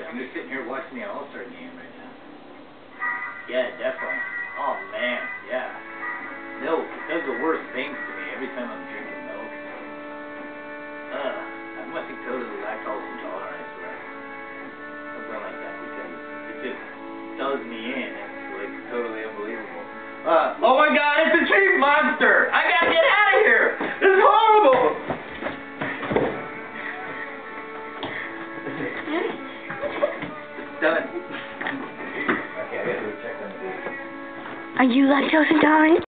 I'm just sitting here watching the All-Star game right now. Yeah, definitely. Oh, man, yeah. Milk, it does the worst things to me every time I'm drinking milk. I must be totally lactose intolerant, I swear. Something like that, because it just does me in. It's like totally unbelievable. Oh my god, it's a tree monster! I gotta get out of here! This is horrible! It's done. Okay, I gotta go check on the baby. Are you lactose intolerant?